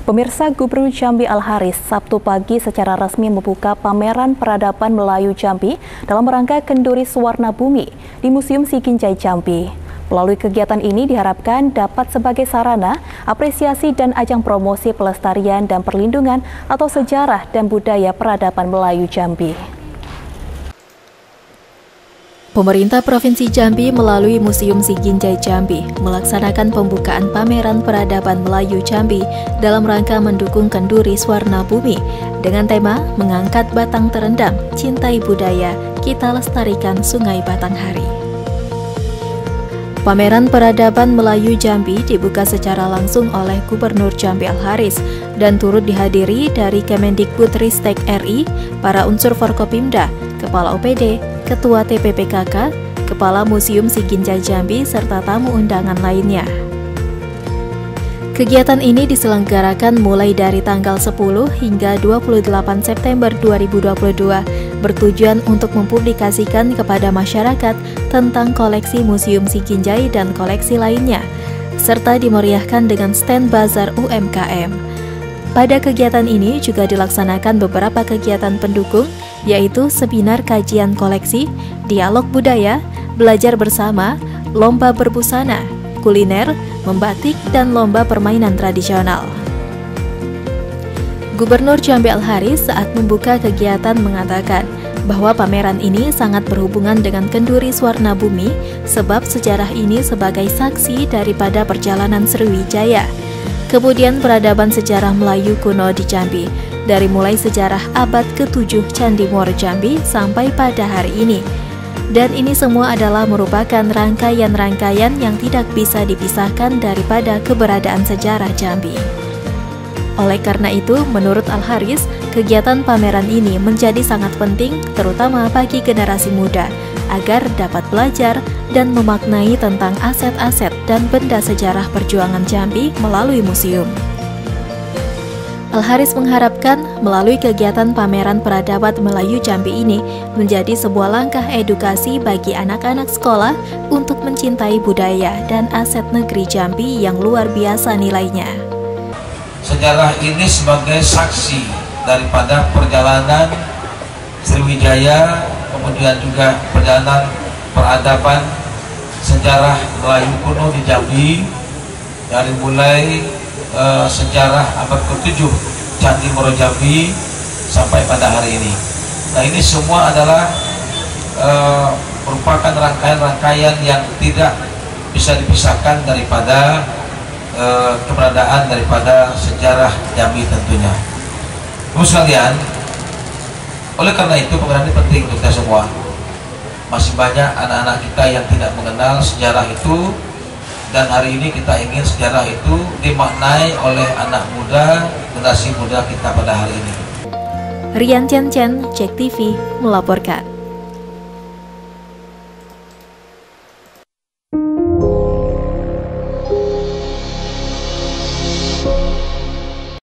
Pemirsa, Gubernur Jambi Al-Haris Sabtu pagi secara resmi membuka pameran peradaban Melayu Jambi dalam rangka Kenduri Suwarna Bumi di Museum Siginjai Jambi. Melalui kegiatan ini diharapkan dapat sebagai sarana, apresiasi dan ajang promosi pelestarian dan perlindungan atau sejarah dan budaya peradaban Melayu Jambi. Pemerintah Provinsi Jambi melalui Museum Siginjai Jambi melaksanakan pembukaan pameran peradaban Melayu Jambi dalam rangka mendukung Kenduri Suwarna Bumi dengan tema Mengangkat Batang Terendam, Cintai Budaya, Kita Lestarikan Sungai Batanghari. Pameran peradaban Melayu Jambi dibuka secara langsung oleh Gubernur Jambi Al-Haris dan turut dihadiri dari Kemendikbudristek RI, para unsur Forkopimda, Kepala OPD, Ketua TPPKK, Kepala Museum Siginjai Jambi, serta tamu undangan lainnya. Kegiatan ini diselenggarakan mulai dari tanggal 10 hingga 28 September 2022, bertujuan untuk mempublikasikan kepada masyarakat tentang koleksi Museum Siginjai dan koleksi lainnya, serta dimeriahkan dengan stand bazar UMKM. Pada kegiatan ini juga dilaksanakan beberapa kegiatan pendukung, yaitu seminar kajian koleksi, dialog budaya, belajar bersama, lomba berbusana, kuliner, membatik, dan lomba permainan tradisional. Gubernur Jambi Al-Haris saat membuka kegiatan mengatakan bahwa pameran ini sangat berhubungan dengan Kenduri Suwarna Bumi sebab sejarah ini sebagai saksi daripada perjalanan Sriwijaya. Kemudian peradaban sejarah Melayu kuno di Jambi, dari mulai sejarah abad ke-7 Candi Muaro Jambi sampai pada hari ini. Dan ini semua adalah merupakan rangkaian-rangkaian yang tidak bisa dipisahkan daripada keberadaan sejarah Jambi. Oleh karena itu, menurut Al-Haris, kegiatan pameran ini menjadi sangat penting terutama bagi generasi muda agar dapat belajar dan memaknai tentang aset-aset dan benda sejarah perjuangan Jambi melalui museum. Al-Haris mengharapkan melalui kegiatan pameran peradaban Melayu Jambi ini menjadi sebuah langkah edukasi bagi anak-anak sekolah untuk mencintai budaya dan aset negeri Jambi yang luar biasa nilainya. Sejarah ini sebagai saksi daripada perjalanan Sriwijaya, kemudian juga perjalanan peradaban sejarah Melayu kuno di Jambi, dari mulai sejarah abad ke-7 Candi Muaro Jambi sampai pada hari ini. Nah, ini semua adalah merupakan rangkaian-rangkaian yang tidak bisa dipisahkan daripada keberadaan daripada sejarah Jambi tentunya. Terus sekalian, oleh karena itu pameran ini penting untuk kita semua. Masih banyak anak-anak kita yang tidak mengenal sejarah itu, dan hari ini kita ingin sejarah itu dimaknai oleh anak muda, generasi muda kita pada hari ini. Rian Chen, Cek TV melaporkan.